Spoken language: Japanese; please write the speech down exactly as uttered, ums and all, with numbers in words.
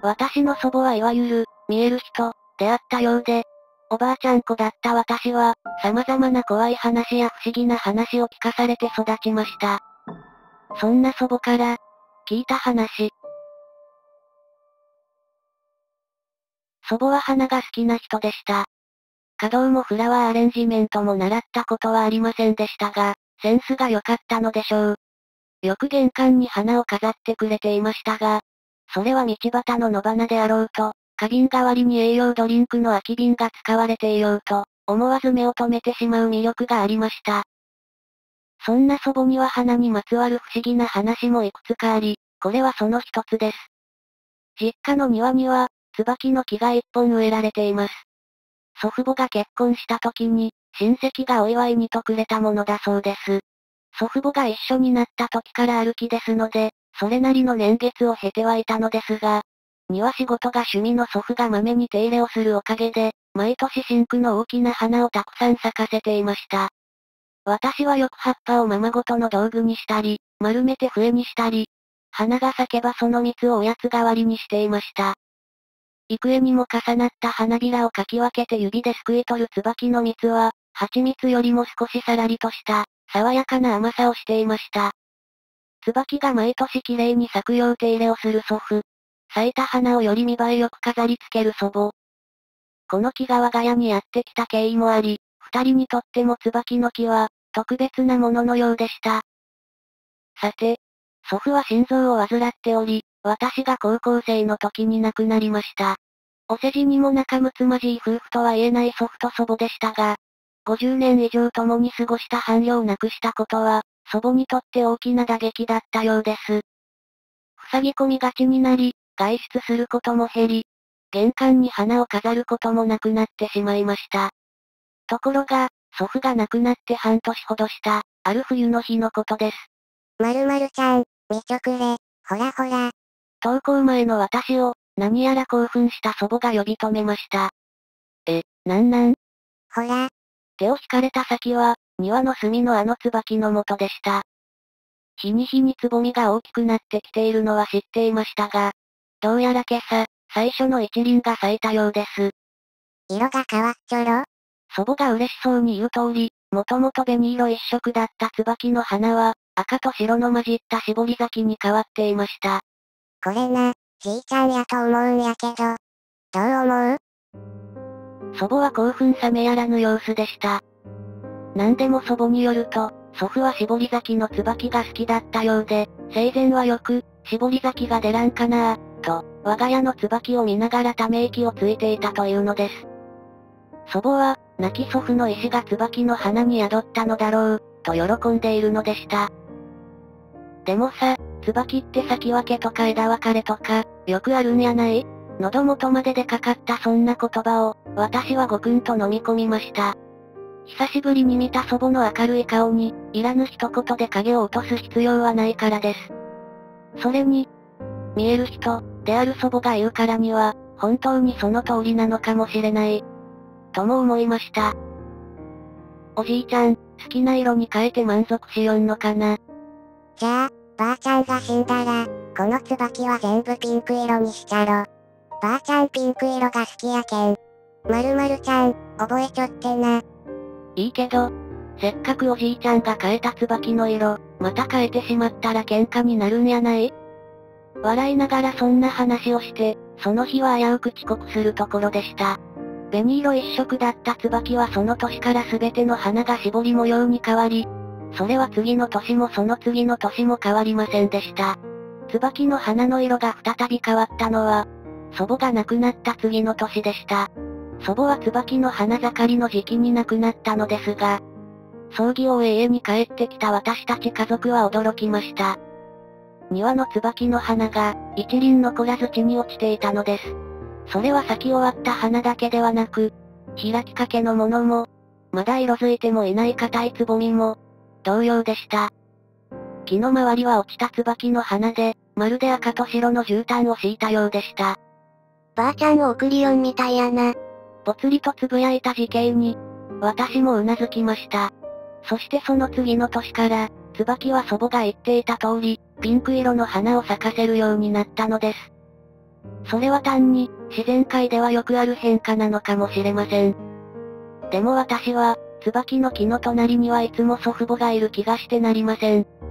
私の祖母はいわゆる、見える人、であったようで、おばあちゃん子だった私は、様々な怖い話や不思議な話を聞かされて育ちました。そんな祖母から、聞いた話。祖母は花が好きな人でした。華道もフラワーアレンジメントも習ったことはありませんでしたが、センスが良かったのでしょう。よく玄関に花を飾ってくれていましたが、それは道端の野花であろうと、花瓶代わりに栄養ドリンクの空き瓶が使われていようと、思わず目を留めてしまう魅力がありました。そんな祖母には花にまつわる不思議な話もいくつかあり、これはその一つです。実家の庭には、椿の木が一本植えられています。祖父母が結婚した時に、親戚がお祝いにとくれたものだそうです。祖父母が一緒になった時から歩きですので、それなりの年月を経てはいたのですが、庭仕事が趣味の祖父がまめに手入れをするおかげで、毎年真紅の大きな花をたくさん咲かせていました。私はよく葉っぱをままごとの道具にしたり、丸めて笛にしたり、花が咲けばその蜜をおやつ代わりにしていました。幾重にも重なった花びらをかき分けて指ですくい取る椿の蜜は、蜂蜜よりも少しさらりとした、爽やかな甘さをしていました。椿が毎年綺麗に咲くよう手入れをする祖父。咲いた花をより見栄えよく飾り付ける祖母。この木が我が家にやってきた経緯もあり、二人にとっても椿の木は、特別なもののようでした。さて、祖父は心臓を患っており、私が高校生の時に亡くなりました。お世辞にも仲睦まじい夫婦とは言えない祖父と祖母でしたが、ごじゅうねん以上共に過ごした伴侶を亡くしたことは、祖母にとって大きな打撃だったようです。塞ぎ込みがちになり、外出することも減り、玄関に花を飾ることもなくなってしまいました。ところが、祖父が亡くなって半年ほどした、ある冬の日のことです。 まるまるちゃん、見てくれ、ほらほら。 登校前の私を、何やら興奮した祖母が呼び止めました。え、なんなん？ ほら。 手を引かれた先は、庭の隅のあの椿の元でした。日に日につぼみが大きくなってきているのは知っていましたが、どうやら今朝、最初の一輪が咲いたようです。 色が変わっちょろ？ 祖母が嬉しそうに言う通り、もともと紅色一色だった椿の花は、赤と白の混じった絞り咲きに変わっていました。 これな、じいちゃんやと思うんやけど。どう思う？ 祖母は興奮冷めやらぬ様子でした。なんでも祖母によると、祖父は絞り咲きの椿が好きだったようで、生前はよく、絞り咲きが出らんかなぁ、と、我が家の椿を見ながらため息をついていたというのです。祖母は、亡き祖父の意志が椿の花に宿ったのだろう、と喜んでいるのでした。でもさ、椿って咲き分けとか枝分かれとか、よくあるんやない？喉元まででかかったそんな言葉を、私はごくんと飲み込みました。久しぶりに見た祖母の明るい顔に、いらぬ一言で影を落とす必要はないからです。それに、見える人、である祖母が言うからには、本当にその通りなのかもしれない。とも思いました。おじいちゃん、好きな色に変えて満足しよんのかな。 じゃあ、ばあちゃんが死んだら、この椿は全部ピンク色にしちゃろ。ばあちゃんピンク色が好きやけん。まるまるちゃん、覚えちょってな。 いいけど、せっかくおじいちゃんが変えた椿の色、また変えてしまったら喧嘩になるんやない？笑いながらそんな話をして、その日は危うく遅刻するところでした。紅色一色だった椿はその年から全ての花が絞り模様に変わり、それは次の年もその次の年も変わりませんでした。椿の花の色が再び変わったのは、祖母が亡くなった次の年でした。祖母は椿の花盛りの時期に亡くなったのですが、葬儀を終え家に帰ってきた私たち家族は驚きました。庭の椿の花が、一輪残らず地に落ちていたのです。それは咲き終わった花だけではなく、開きかけのものも、まだ色づいてもいない硬いつぼみも、同様でした。木の周りは落ちた椿の花で、まるで赤と白の絨毯を敷いたようでした。 ばあちゃんを送りよんみたいやな。 ぽつりとつぶやいた時系に、私もうなずきました。そしてその次の年から、椿は祖母が言っていた通り、ピンク色の花を咲かせるようになったのです。 それは単に、自然界ではよくある変化なのかもしれません。でも私は、椿の木の隣にはいつも祖父母がいる気がしてなりません。